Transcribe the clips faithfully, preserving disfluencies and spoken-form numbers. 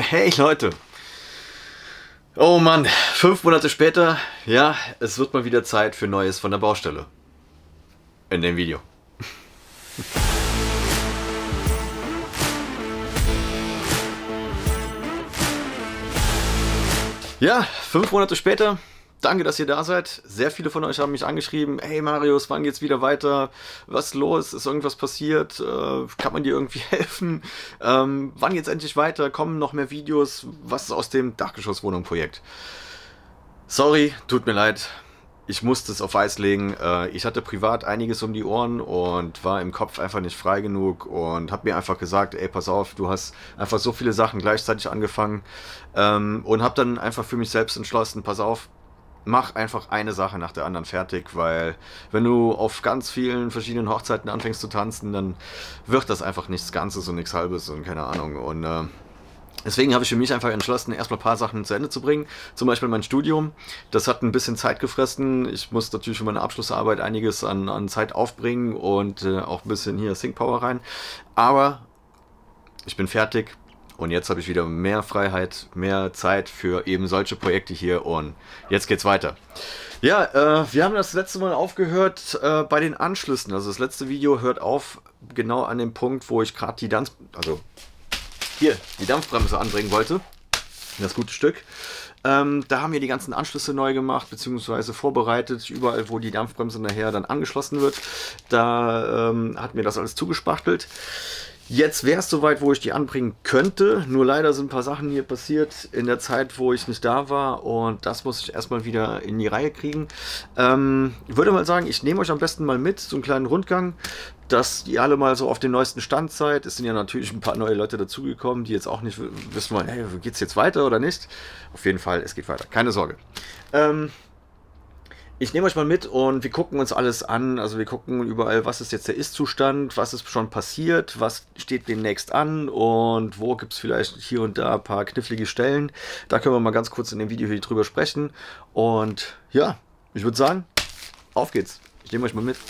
Hey Leute! Oh Mann, fünf Monate später, ja, es wird mal wieder Zeit für Neues von der Baustelle. In dem Video. Ja, fünf Monate später. Danke, dass ihr da seid. Sehr viele von euch haben mich angeschrieben. Hey Marius, wann geht's wieder weiter? Was ist los? Ist irgendwas passiert? Äh, kann man dir irgendwie helfen? Ähm, wann geht's endlich weiter? Kommen noch mehr Videos? Was ist aus dem Dachgeschosswohnung-Projekt? Sorry, tut mir leid. Ich musste es auf Eis legen. Äh, ich hatte privat einiges um die Ohren und war im Kopf einfach nicht frei genug und habe mir einfach gesagt, ey, pass auf, du hast einfach so viele Sachen gleichzeitig angefangen, ähm, und habe dann einfach für mich selbst entschlossen, pass auf, mach einfach eine Sache nach der anderen fertig, weil wenn du auf ganz vielen verschiedenen Hochzeiten anfängst zu tanzen, dann wird das einfach nichts Ganzes und nichts Halbes und keine Ahnung. Und äh, deswegen habe ich für mich einfach entschlossen, erstmal ein paar Sachen zu Ende zu bringen. Zum Beispiel mein Studium. Das hat ein bisschen Zeit gefressen. Ich muss natürlich für meine Abschlussarbeit einiges an, an Zeit aufbringen und äh, auch ein bisschen hier Sync Power rein. Aber ich bin fertig. Und jetzt habe ich wieder mehr Freiheit, mehr Zeit für eben solche Projekte hier und jetzt geht's weiter. Ja, äh, wir haben das letzte Mal aufgehört äh, bei den Anschlüssen. Also das letzte Video hört auf genau an dem Punkt, wo ich gerade die Dampf, also hier die Dampfbremse anbringen wollte. Das gute Stück. Ähm, da haben wir die ganzen Anschlüsse neu gemacht, beziehungsweise vorbereitet, überall wo die Dampfbremse nachher dann angeschlossen wird. Da ähm, hat mir das alles zugespachtelt. Jetzt wäre es soweit, wo ich die anbringen könnte, nur leider sind ein paar Sachen hier passiert in der Zeit, wo ich nicht da war und das muss ich erstmal wieder in die Reihe kriegen. Ähm, ich würde mal sagen, ich nehme euch am besten mal mit, so einen kleinen Rundgang, dass ihr alle mal so auf den neuesten Stand seid. Es sind ja natürlich ein paar neue Leute dazugekommen, die jetzt auch nicht wissen wollen, hey, geht es jetzt weiter oder nicht? Auf jeden Fall, es geht weiter, keine Sorge. Ähm... Ich nehme euch mal mit und wir gucken uns alles an, also wir gucken überall, was ist jetzt der Ist-Zustand, was ist schon passiert, was steht demnächst an und wo gibt es vielleicht hier und da ein paar knifflige Stellen. Da können wir mal ganz kurz in dem Video hier drüber sprechen und ja, ich würde sagen, auf geht's. Ich nehme euch mal mit.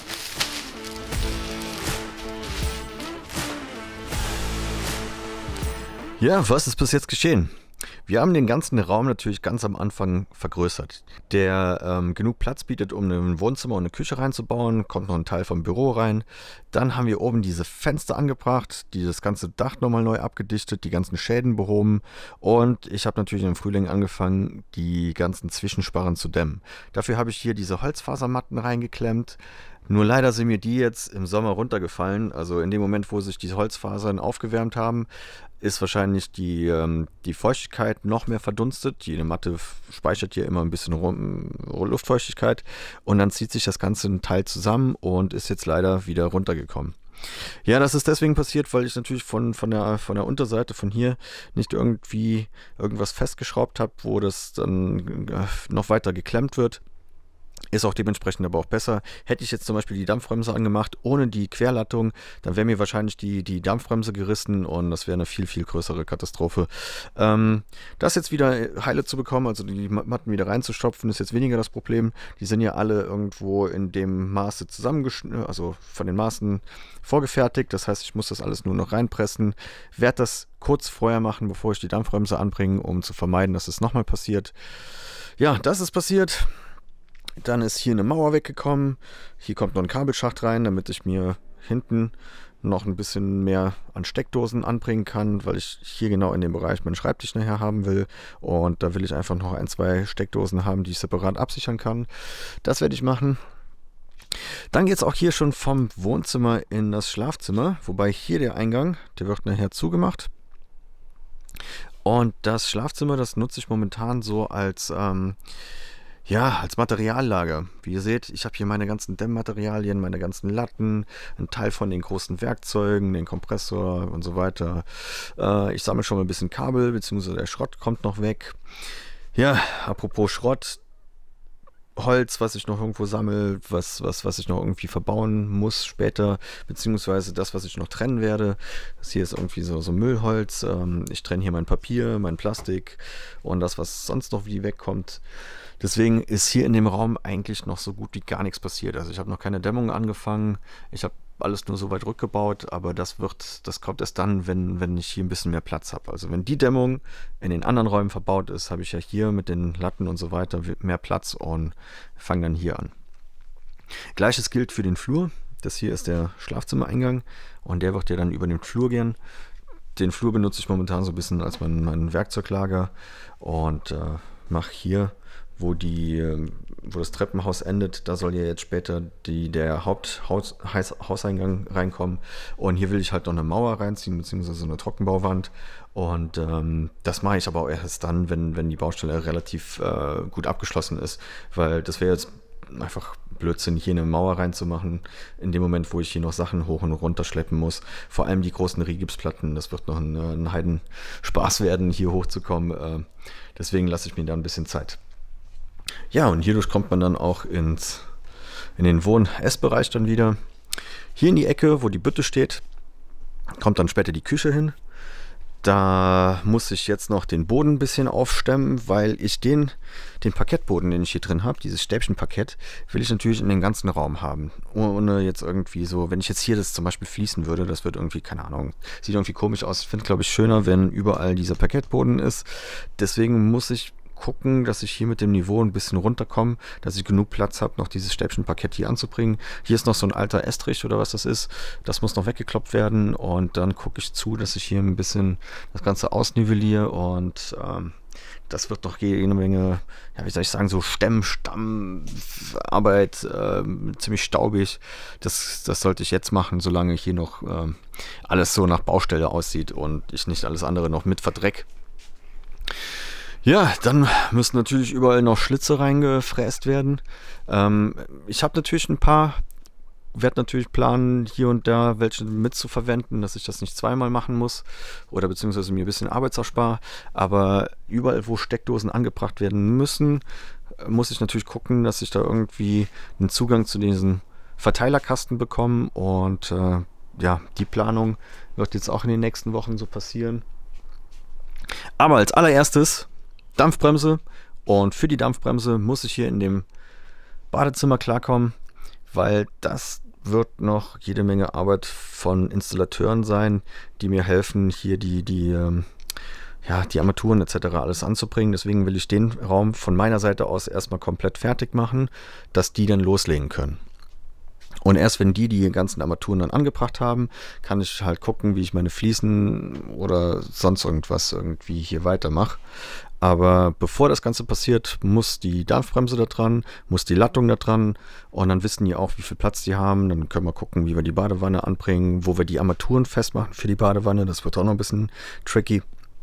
Ja, was ist bis jetzt geschehen? Wir haben den ganzen Raum natürlich ganz am Anfang vergrößert, der ähm, genug Platz bietet, um ein Wohnzimmer und eine Küche reinzubauen, kommt noch ein Teil vom Büro rein. Dann haben wir oben diese Fenster angebracht, die das ganze Dach nochmal neu abgedichtet, die ganzen Schäden behoben und ich habe natürlich im Frühling angefangen, die ganzen Zwischensparren zu dämmen. Dafür habe ich hier diese Holzfasermatten reingeklemmt. Nur leider sind mir die jetzt im Sommer runtergefallen. Also in dem Moment, wo sich die Holzfasern aufgewärmt haben, ist wahrscheinlich die, ähm, die Feuchtigkeit noch mehr verdunstet. Die Matte speichert hier immer ein bisschen Luftfeuchtigkeit und dann zieht sich das ganze ein Teil zusammen und ist jetzt leider wieder runtergekommen. Ja, das ist deswegen passiert, weil ich natürlich von, von, der, von der Unterseite, von hier, nicht irgendwie irgendwas festgeschraubt habe, wo das dann noch weiter geklemmt wird. Ist auch dementsprechend aber auch besser. Hätte ich jetzt zum Beispiel die Dampfbremse angemacht, ohne die Querlattung, dann wäre mir wahrscheinlich die, die Dampfbremse gerissen und das wäre eine viel, viel größere Katastrophe. Ähm, das jetzt wieder heile zu bekommen, also die Matten wieder reinzustopfen, ist jetzt weniger das Problem. Die sind ja alle irgendwo in dem Maße zusammengeschnitten, also von den Maßen vorgefertigt. Das heißt, ich muss das alles nur noch reinpressen. Werde das kurz vorher machen, bevor ich die Dampfbremse anbringe, um zu vermeiden, dass es nochmal passiert. Ja, das ist passiert. Dann ist hier eine Mauer weggekommen. Hier kommt noch ein Kabelschacht rein, damit ich mir hinten noch ein bisschen mehr an Steckdosen anbringen kann, weil ich hier genau in dem Bereich meinen Schreibtisch nachher haben will. Und da will ich einfach noch ein, zwei Steckdosen haben, die ich separat absichern kann. Das werde ich machen. Dann geht es auch hier schon vom Wohnzimmer in das Schlafzimmer, wobei hier der Eingang, der wird nachher zugemacht. Und das Schlafzimmer, das nutze ich momentan so als... Ähm, Ja, als Materiallager. Wie ihr seht, ich habe hier meine ganzen Dämmmaterialien, meine ganzen Latten, einen Teil von den großen Werkzeugen, den Kompressor und so weiter. Äh, ich sammle schon mal ein bisschen Kabel, beziehungsweise der Schrott kommt noch weg. Ja, apropos Schrott, Holz, was ich noch irgendwo sammle, was, was, was ich noch irgendwie verbauen muss später, beziehungsweise das, was ich noch trennen werde. Das hier ist irgendwie so, so Müllholz. Ähm, ich trenne hier mein Papier, mein Plastik und das, was sonst noch wie wegkommt. Deswegen ist hier in dem Raum eigentlich noch so gut wie gar nichts passiert. Also ich habe noch keine Dämmung angefangen. Ich habe alles nur so weit rückgebaut, aber das wird, das kommt erst dann, wenn, wenn ich hier ein bisschen mehr Platz habe. Also wenn die Dämmung in den anderen Räumen verbaut ist, habe ich ja hier mit den Latten und so weiter mehr Platz und fange dann hier an. Gleiches gilt für den Flur. Das hier ist der Schlafzimmereingang und der wird ja dann über den Flur gehen. Den Flur benutze ich momentan so ein bisschen als mein, mein Werkzeuglager und äh, mache hier, wo, die, wo das Treppenhaus endet, da soll ja jetzt später die, der Haupthauseingang reinkommen. Und hier will ich halt noch eine Mauer reinziehen, beziehungsweise eine Trockenbauwand. Und ähm, das mache ich aber auch erst dann, wenn, wenn die Baustelle relativ äh, gut abgeschlossen ist, weil das wäre jetzt einfach Blödsinn, hier eine Mauer reinzumachen, in dem Moment, wo ich hier noch Sachen hoch und runter schleppen muss. Vor allem die großen Rigipsplatten, das wird noch ein, ein Heidenspaß werden, hier hochzukommen. Deswegen lasse ich mir da ein bisschen Zeit. Ja, und hierdurch kommt man dann auch ins, in den Wohn-Essbereich dann wieder. Hier in die Ecke, wo die Bütte steht, kommt dann später die Küche hin. Da muss ich jetzt noch den Boden ein bisschen aufstemmen, weil ich den, den Parkettboden, den ich hier drin habe, dieses Stäbchenparkett, will ich natürlich in den ganzen Raum haben. Ohne jetzt irgendwie so, wenn ich jetzt hier das zum Beispiel fließen würde, das wird irgendwie, keine Ahnung, sieht irgendwie komisch aus. Ich finde, glaube ich, schöner, wenn überall dieser Parkettboden ist. Deswegen muss ich gucken, dass ich hier mit dem Niveau ein bisschen runterkomme, dass ich genug Platz habe, noch dieses Stäbchenparkett hier anzubringen. Hier ist noch so ein alter Estrich oder was das ist. Das muss noch weggekloppt werden und dann gucke ich zu, dass ich hier ein bisschen das Ganze ausnivelliere und ähm, das wird noch jede Menge, ja, wie soll ich sagen, so Stemm, Stammarbeit, äh, ziemlich staubig. Das, das sollte ich jetzt machen, solange hier noch äh, alles so nach Baustelle aussieht und ich nicht alles andere noch mit verdreck. Ja, dann müssen natürlich überall noch Schlitze reingefräst werden. Ähm, ich habe natürlich ein paar, werde natürlich planen, hier und da welche mitzuverwenden, dass ich das nicht zweimal machen muss oder beziehungsweise mir ein bisschen Arbeit erspare. Aber überall, wo Steckdosen angebracht werden müssen, muss ich natürlich gucken, dass ich da irgendwie einen Zugang zu diesen Verteilerkasten bekomme. Und äh, ja, die Planung wird jetzt auch in den nächsten Wochen so passieren. Aber als allererstes Dampfbremse, und für die Dampfbremse muss ich hier in dem Badezimmer klarkommen, weil das wird noch jede Menge Arbeit von Installateuren sein, die mir helfen, hier die, die, ähm, ja, die Armaturen et cetera alles anzubringen. Deswegen will ich den Raum von meiner Seite aus erstmal komplett fertig machen, dass die dann loslegen können. Und erst wenn die die ganzen Armaturen dann angebracht haben, kann ich halt gucken, wie ich meine Fliesen oder sonst irgendwas irgendwie hier weitermache. Aber bevor das Ganze passiert, muss die Dampfbremse da dran, muss die Lattung da dran und dann wissen die auch, wie viel Platz die haben. Dann können wir gucken, wie wir die Badewanne anbringen, wo wir die Armaturen festmachen für die Badewanne. Das wird auch noch ein bisschen tricky.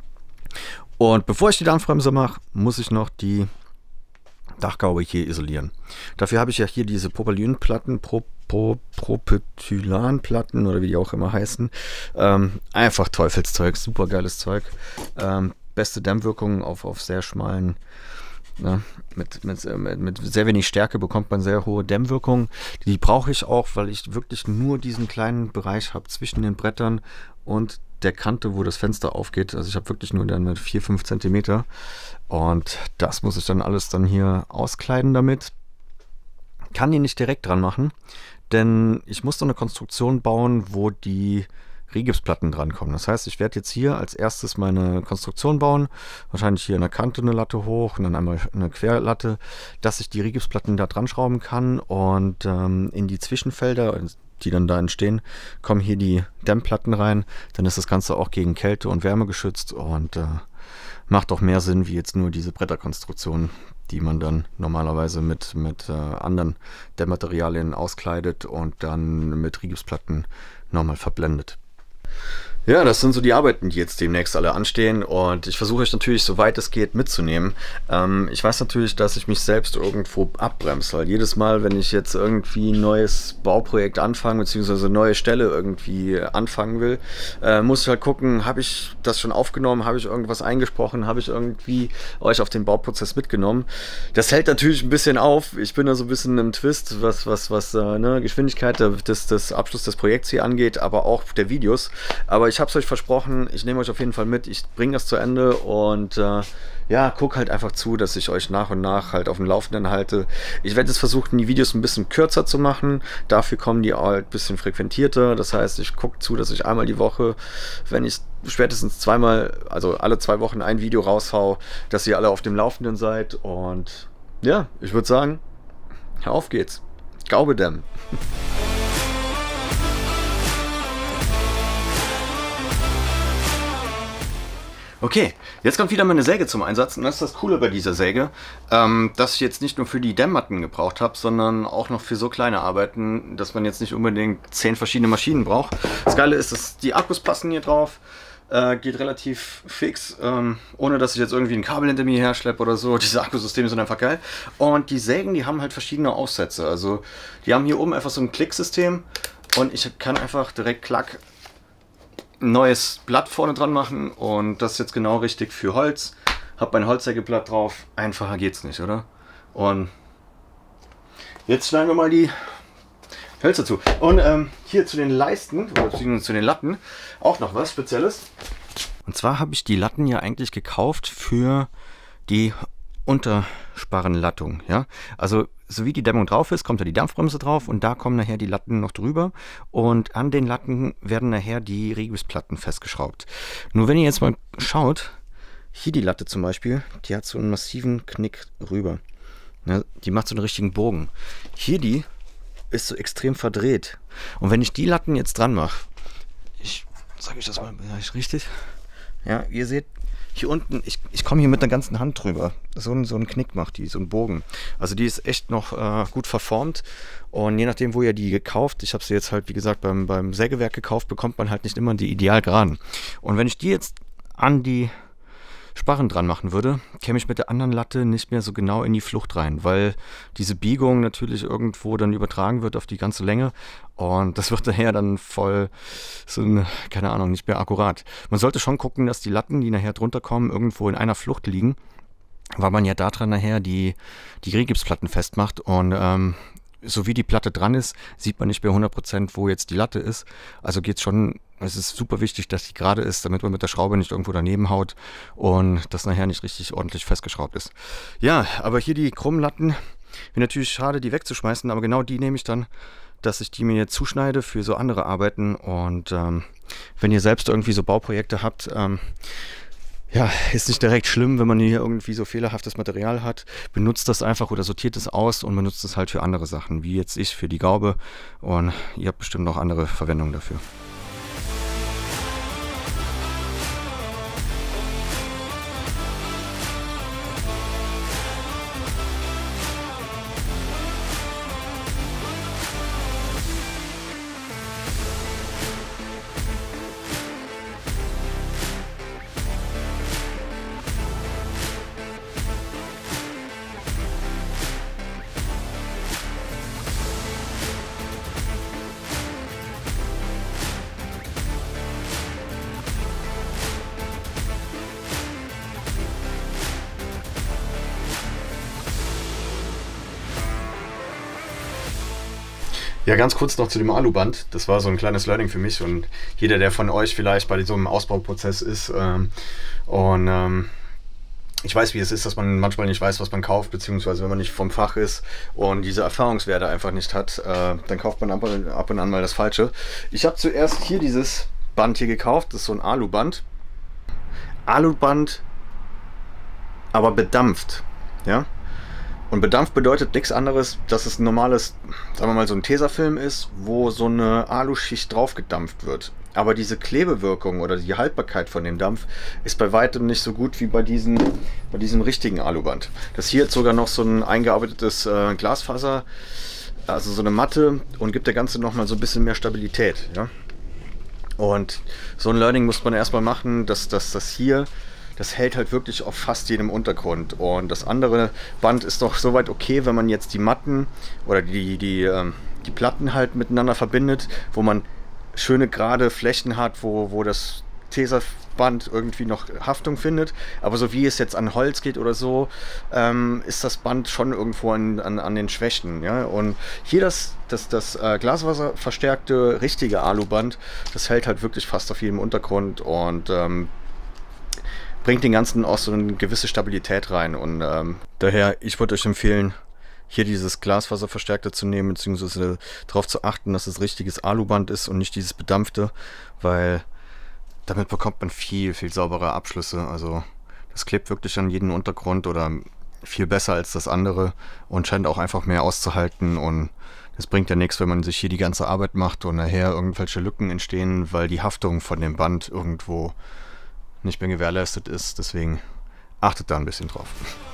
Und bevor ich die Dampfbremse mache, muss ich noch die Dachgaube hier isolieren. Dafür habe ich ja hier diese Propylenplatten, Pro, Pro, Propylanplatten oder wie die auch immer heißen. Ähm, einfach Teufelszeug, super geiles Zeug. Ähm, beste Dämmwirkung auf, auf sehr schmalen, ne, mit, mit, mit, mit sehr wenig Stärke bekommt man sehr hohe Dämmwirkung. Die brauche ich auch, weil ich wirklich nur diesen kleinen Bereich habe zwischen den Brettern und der Kante, wo das Fenster aufgeht. Also ich habe wirklich nur dann mit vier, fünf Zentimeter und das muss ich dann alles dann hier auskleiden damit. Kann die nicht direkt dran machen, denn ich muss so eine Konstruktion bauen, wo die Rigipsplatten drankommen. Das heißt, ich werde jetzt hier als erstes meine Konstruktion bauen, wahrscheinlich hier in der Kante eine Latte hoch und dann einmal eine Querlatte, dass ich die Rigipsplatten da dran schrauben kann und ähm, in die Zwischenfelder, die dann da entstehen, kommen hier die Dämmplatten rein. Dann ist das Ganze auch gegen Kälte und Wärme geschützt und äh, macht auch mehr Sinn, wie jetzt nur diese Bretterkonstruktion, die man dann normalerweise mit, mit äh, anderen Dämmmaterialien auskleidet und dann mit Rigipsplatten nochmal verblendet. Ja, das sind so die Arbeiten, die jetzt demnächst alle anstehen und ich versuche euch natürlich, soweit es geht, mitzunehmen. Ähm, ich weiß natürlich, dass ich mich selbst irgendwo abbremse, weil jedes Mal, wenn ich jetzt irgendwie ein neues Bauprojekt anfange, beziehungsweise eine neue Stelle irgendwie anfangen will, äh, muss ich halt gucken, habe ich das schon aufgenommen, habe ich irgendwas eingesprochen, habe ich irgendwie euch auf den Bauprozess mitgenommen. Das hält natürlich ein bisschen auf. Ich bin da so ein bisschen im Twist, was, was, was äh, ne, Geschwindigkeit des, des Abschlusses des Projekts hier angeht, aber auch der Videos. Aber ich habe es euch versprochen, ich nehme euch auf jeden Fall mit, ich bringe das zu Ende und äh, ja, guck halt einfach zu, dass ich euch nach und nach halt auf dem Laufenden halte. Ich werde jetzt versuchen, die Videos ein bisschen kürzer zu machen, dafür kommen die halt ein bisschen frequentierter, das heißt, ich gucke zu, dass ich einmal die Woche, wenn ich spätestens zweimal, also alle zwei Wochen ein Video raushau, dass ihr alle auf dem Laufenden seid und ja, ich würde sagen, auf geht's. Gaube dem. Okay, jetzt kommt wieder meine Säge zum Einsatz und das ist das Coole bei dieser Säge, ähm, dass ich jetzt nicht nur für die Dämmmatten gebraucht habe, sondern auch noch für so kleine Arbeiten, dass man jetzt nicht unbedingt zehn verschiedene Maschinen braucht. Das Geile ist, dass die Akkus passen hier drauf, äh, geht relativ fix, ähm, ohne dass ich jetzt irgendwie ein Kabel hinter mir herschleppe oder so. Diese Akkusysteme sind einfach geil. Und die Sägen, die haben halt verschiedene Aufsätze, also die haben hier oben einfach so ein Klicksystem und ich kann einfach direkt klack ein neues Blatt vorne dran machen und das ist jetzt genau richtig für Holz. Hab mein Holzsägeblatt drauf. Einfacher geht's nicht, oder? Und jetzt schneiden wir mal die Hölzer zu. Und ähm, hier zu den Leisten, oder zu den Latten, auch noch was Spezielles. Und zwar habe ich die Latten ja eigentlich gekauft für die Untersparrenlattung, ja, also so wie die Dämmung drauf ist, kommt da die Dampfbremse drauf und da kommen nachher die Latten noch drüber und an den Latten werden nachher die Rigipsplatten festgeschraubt. Nur wenn ihr jetzt mal schaut, hier die Latte zum Beispiel, die hat so einen massiven Knick rüber, ja, die macht so einen richtigen Bogen. Hier die ist so extrem verdreht und wenn ich die Latten jetzt dran mache, ich sage ich das mal richtig, ja, ihr seht, hier unten, ich, ich komme hier mit der ganzen Hand drüber. So ein, so ein Knick macht die, so ein Bogen. Also die ist echt noch äh, gut verformt. Und je nachdem, wo ihr die gekauft, ich habe sie jetzt halt, wie gesagt, beim, beim Sägewerk gekauft, bekommt man halt nicht immer die ideal geraden. Und wenn ich die jetzt an die Sparren dran machen würde, käme ich mit der anderen Latte nicht mehr so genau in die Flucht rein, weil diese Biegung natürlich irgendwo dann übertragen wird auf die ganze Länge und das wird daher dann voll so ein, keine Ahnung, nicht mehr akkurat. Man sollte schon gucken, dass die Latten, die nachher drunter kommen, irgendwo in einer Flucht liegen, weil man ja daran nachher die, die Rigipsplatten festmacht und ähm, so wie die Platte dran ist, sieht man nicht mehr hundert Prozent, wo jetzt die Latte ist. Also geht es schon, es ist super wichtig, dass die gerade ist, damit man mit der Schraube nicht irgendwo daneben haut und das nachher nicht richtig ordentlich festgeschraubt ist. Ja, aber hier die krummen Latten, wäre natürlich schade, die wegzuschmeißen, aber genau die nehme ich dann, dass ich die mir jetzt zuschneide für so andere Arbeiten und ähm, wenn ihr selbst irgendwie so Bauprojekte habt, ähm, ja, ist nicht direkt schlimm, wenn man hier irgendwie so fehlerhaftes Material hat. Benutzt das einfach oder sortiert es aus und benutzt es halt für andere Sachen, wie jetzt ich für die Gaube. Und ihr habt bestimmt noch andere Verwendungen dafür. Ja, ganz kurz noch zu dem Aluband. Das war so ein kleines Learning für mich und jeder, der von euch vielleicht bei so einem Ausbauprozess ist ähm, und ähm, ich weiß, wie es ist, dass man manchmal nicht weiß, was man kauft, beziehungsweise wenn man nicht vom Fach ist und diese Erfahrungswerte einfach nicht hat, äh, dann kauft man ab und, ab und an mal das Falsche. Ich habe zuerst hier dieses Band hier gekauft, das ist so ein Aluband. Aluband, aber bedampft, ja. Und bedampft bedeutet nichts anderes, dass es ein normales, sagen wir mal, so ein Tesafilm ist, wo so eine Aluschicht drauf gedampft wird. Aber diese Klebewirkung oder die Haltbarkeit von dem Dampf ist bei weitem nicht so gut wie bei, diesen, bei diesem richtigen Aluband. Das hier hat sogar noch so ein eingearbeitetes äh, Glasfaser, also so eine Matte und gibt der Ganze nochmal so ein bisschen mehr Stabilität. Ja? Und so ein Learning muss man erstmal machen, dass, dass das hier, das hält halt wirklich auf fast jedem Untergrund. Und das andere Band ist doch soweit okay, wenn man jetzt die Matten oder die, die, ähm, die Platten halt miteinander verbindet, wo man schöne gerade Flächen hat, wo, wo das Tesaband irgendwie noch Haftung findet. Aber so wie es jetzt an Holz geht oder so, ähm, ist das Band schon irgendwo an, an, an den Schwächen. Ja? Und hier das, das, das äh, Glasfaser verstärkte richtige Aluband, das hält halt wirklich fast auf jedem Untergrund und ähm, bringt den Ganzen auch so eine gewisse Stabilität rein. Und ähm, daher, ich würde euch empfehlen, hier dieses Glasfaserverstärkte zu nehmen, beziehungsweise darauf zu achten, dass es richtiges Aluband ist und nicht dieses bedampfte, weil damit bekommt man viel, viel saubere Abschlüsse. Also das klebt wirklich an jeden Untergrund oder viel besser als das andere und scheint auch einfach mehr auszuhalten. Und das bringt ja nichts, wenn man sich hier die ganze Arbeit macht und nachher irgendwelche Lücken entstehen, weil die Haftung von dem Band irgendwo nicht mehr gewährleistet ist. Deswegen achtet da ein bisschen drauf.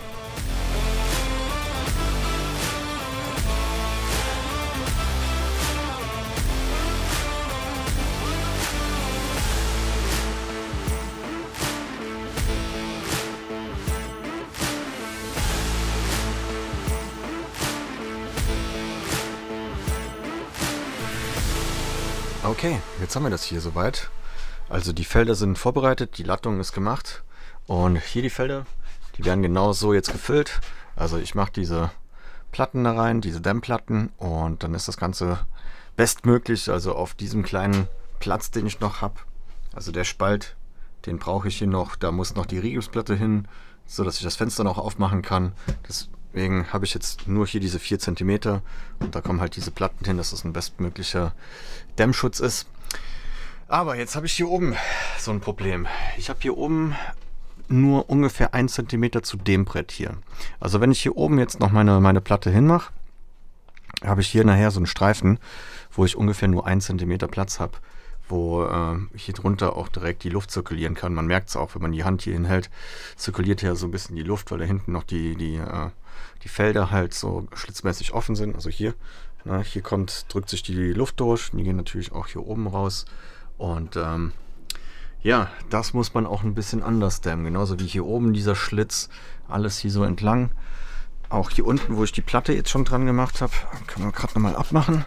Okay, jetzt haben wir das hier soweit. Also die Felder sind vorbereitet, die Lattung ist gemacht und hier die Felder, die werden genau so jetzt gefüllt. Also ich mache diese Platten da rein, diese Dämmplatten und dann ist das Ganze bestmöglich, also auf diesem kleinen Platz, den ich noch habe. Also der Spalt, den brauche ich hier noch, da muss noch die Rigipsplatte hin, so dass ich das Fenster noch aufmachen kann. Deswegen habe ich jetzt nur hier diese vier Zentimeter und da kommen halt diese Platten hin, dass das ein bestmöglicher Dämmschutz ist. Aber jetzt habe ich hier oben so ein Problem. Ich habe hier oben nur ungefähr ein Zentimeter zu dem Brett hier. Also wenn ich hier oben jetzt noch meine, meine Platte hinmache, habe ich hier nachher so einen Streifen, wo ich ungefähr nur ein Zentimeter Platz habe, wo äh, hier drunter auch direkt die Luft zirkulieren kann. Man merkt es auch, wenn man die Hand hier hinhält, zirkuliert ja so ein bisschen die Luft, weil da hinten noch die, die, äh, die Felder halt so schlitzmäßig offen sind. Also hier, na, hier kommt, drückt sich die Luft durch, die gehen natürlich auch hier oben raus. Und ähm, ja, das muss man auch ein bisschen anders dämmen. Genauso wie hier oben dieser Schlitz, alles hier so entlang. Auch hier unten, wo ich die Platte jetzt schon dran gemacht habe, können wir gerade nochmal abmachen.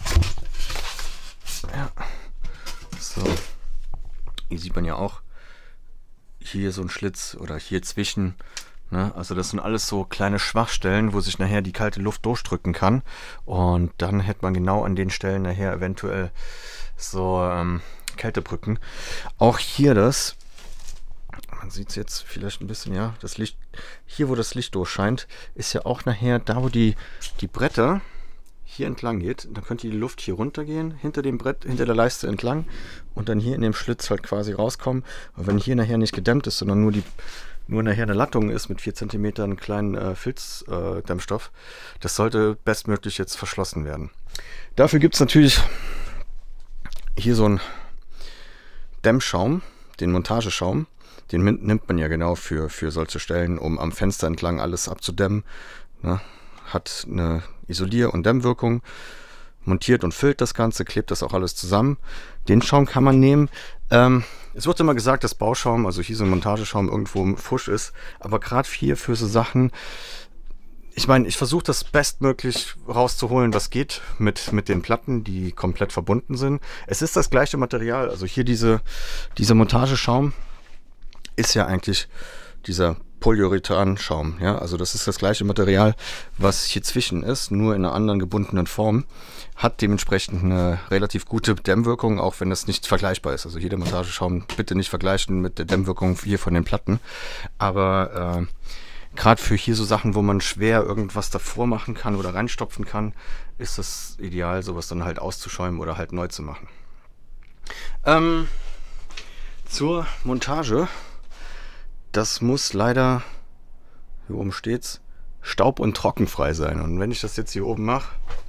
Ja. So. Hier sieht man ja auch hier so ein Schlitz oder hier zwischen. Ne? Also das sind alles so kleine Schwachstellen, wo sich nachher die kalte Luft durchdrücken kann. Und dann hätte man genau an den Stellen nachher eventuell so ähm, Kältebrücken. Auch hier das, man sieht es jetzt vielleicht ein bisschen, ja, das Licht, hier wo das Licht durchscheint, ist ja auch nachher da, wo die, die Bretter hier entlang geht. Dann könnte die Luft hier runtergehen, hinter dem Brett, hinter der Leiste entlang und dann hier in dem Schlitz halt quasi rauskommen. Und wenn hier nachher nicht gedämmt ist, sondern nur die nur nachher eine Lattung ist mit vier Zentimeter einen kleinen äh, Filzdämmstoff, äh, das sollte bestmöglich jetzt verschlossen werden. Dafür gibt es natürlich hier so einen Dämmschaum, den Montageschaum. Den nimmt man ja genau für, für solche Stellen, um am Fenster entlang alles abzudämmen. Ne? Hat eine Isolier- und Dämmwirkung, montiert und füllt das Ganze, klebt das auch alles zusammen. Den Schaum kann man nehmen. Ähm, es wird immer gesagt, dass Bauschaum, also hier so ein Montageschaum irgendwo im Fusch ist, aber gerade hier für so Sachen, ich meine, ich versuche das bestmöglich rauszuholen, was geht mit, mit den Platten, die komplett verbunden sind. Es ist das gleiche Material, also hier diese, dieser Montageschaum ist ja eigentlich dieser Polyurethan-Schaum, ja, also das ist das gleiche Material, was hier zwischen ist, nur in einer anderen gebundenen Form, hat dementsprechend eine relativ gute Dämmwirkung, auch wenn das nicht vergleichbar ist. Also hier der Montageschaum bitte nicht vergleichen mit der Dämmwirkung hier von den Platten, aber äh, gerade für hier so Sachen, wo man schwer irgendwas davor machen kann oder reinstopfen kann, ist das ideal, sowas dann halt auszuschäumen oder halt neu zu machen. Ähm, zur Montage. Das muss leider, hier oben steht's, staub- und trockenfrei sein. Und wenn ich das jetzt hier oben mache,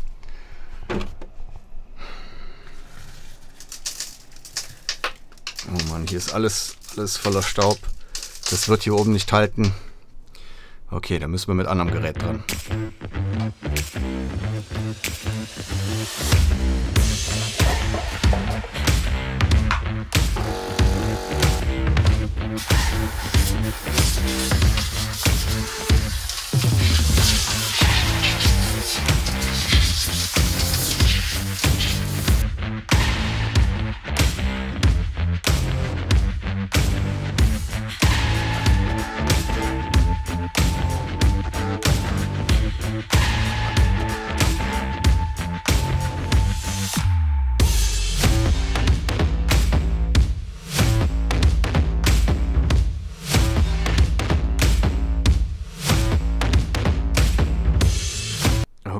oh Mann, hier ist alles, alles voller Staub. Das wird hier oben nicht halten. Okay, da müssen wir mit anderem Gerät dran.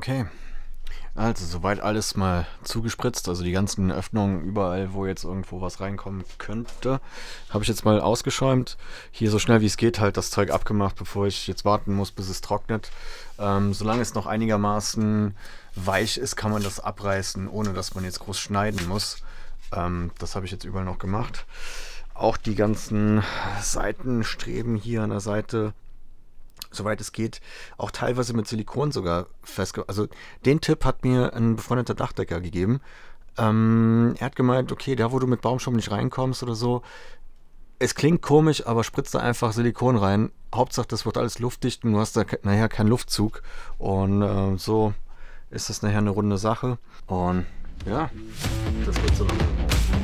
Okay, also soweit alles mal zugespritzt, also die ganzen Öffnungen überall, wo jetzt irgendwo was reinkommen könnte, habe ich jetzt mal ausgeschäumt. Hier so schnell wie es geht halt das Zeug abgemacht, bevor ich jetzt warten muss, bis es trocknet. Ähm, solange es noch einigermaßen weich ist, kann man das abreißen, ohne dass man jetzt groß schneiden muss. Ähm, das habe ich jetzt überall noch gemacht. Auch die ganzen Seitenstreben hier an der Seite, soweit es geht, auch teilweise mit Silikon sogar festge... Also den Tipp hat mir ein befreundeter Dachdecker gegeben. Ähm, er hat gemeint, okay, da wo du mit Baumschaum nicht reinkommst oder so, es klingt komisch, aber spritz da einfach Silikon rein. Hauptsache, das wird alles luftdicht und du hast da ke- nachher keinen Luftzug. Und äh, so ist das nachher eine runde Sache. Und ja, das wird so langsam.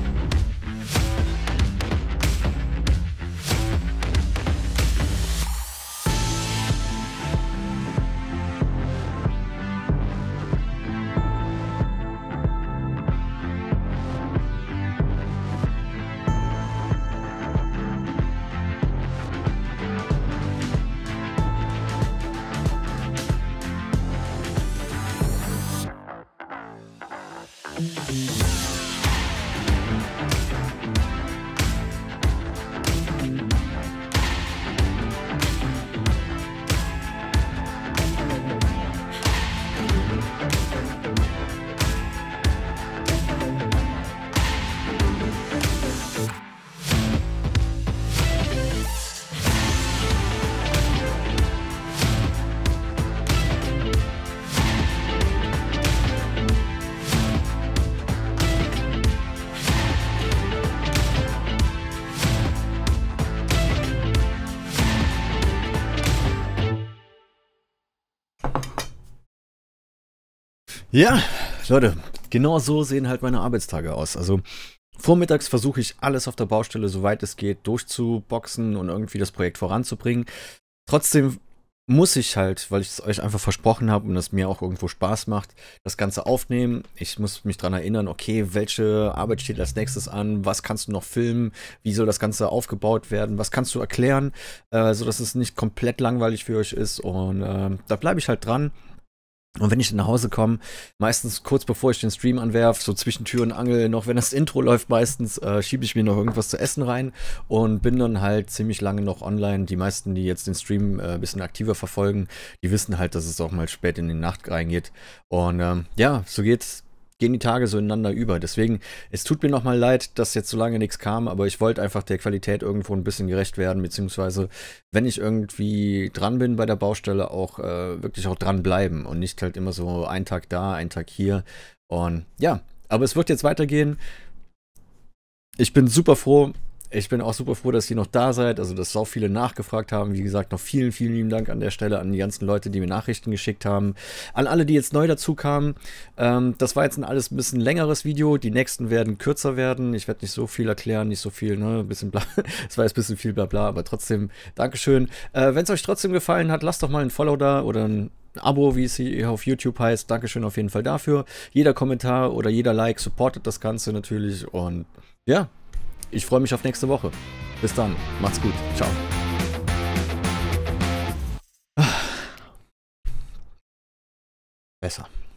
Ja, Leute, genau so sehen halt meine Arbeitstage aus. Also vormittags versuche ich alles auf der Baustelle, soweit es geht, durchzuboxen und irgendwie das Projekt voranzubringen. Trotzdem muss ich halt, weil ich es euch einfach versprochen habe und es mir auch irgendwo Spaß macht, das Ganze aufnehmen. Ich muss mich daran erinnern, okay, welche Arbeit steht als nächstes an, was kannst du noch filmen, wie soll das Ganze aufgebaut werden, was kannst du erklären, äh, sodass es nicht komplett langweilig für euch ist. Und äh, da bleibe ich halt dran. Und wenn ich dann nach Hause komme, meistens kurz bevor ich den Stream anwerfe, so zwischen Tür und Angel, noch wenn das Intro läuft meistens, äh, schiebe ich mir noch irgendwas zu essen rein und bin dann halt ziemlich lange noch online. Die meisten, die jetzt den Stream äh, ein bisschen aktiver verfolgen, die wissen halt, dass es auch mal spät in die Nacht reingeht. Und ähm, ja, so geht's. Gehen die Tage so ineinander über. Deswegen, es tut mir nochmal leid, dass jetzt so lange nichts kam, aber ich wollte einfach der Qualität irgendwo ein bisschen gerecht werden, beziehungsweise, wenn ich irgendwie dran bin bei der Baustelle, auch äh, wirklich auch dran bleiben und nicht halt immer so ein Tag da, ein Tag hier. Und ja, aber es wird jetzt weitergehen. Ich bin super froh. Ich bin auch super froh, dass ihr noch da seid, also dass so viele nachgefragt haben. Wie gesagt, noch vielen, vielen lieben Dank an der Stelle an die ganzen Leute, die mir Nachrichten geschickt haben. An alle, die jetzt neu dazu kamen. Ähm, das war jetzt ein alles ein bisschen längeres Video. Die nächsten werden kürzer werden. Ich werde nicht so viel erklären, nicht so viel, ne, ein bisschen bla. Es war jetzt ein bisschen viel Blabla, aber trotzdem, Dankeschön. Äh, Wenn es euch trotzdem gefallen hat, lasst doch mal ein Follow da oder ein Abo, wie es hier auf YouTube heißt. Dankeschön auf jeden Fall dafür. Jeder Kommentar oder jeder Like supportet das Ganze natürlich und ja. Ich freue mich auf nächste Woche. Bis dann. Macht's gut. Ciao. Besser.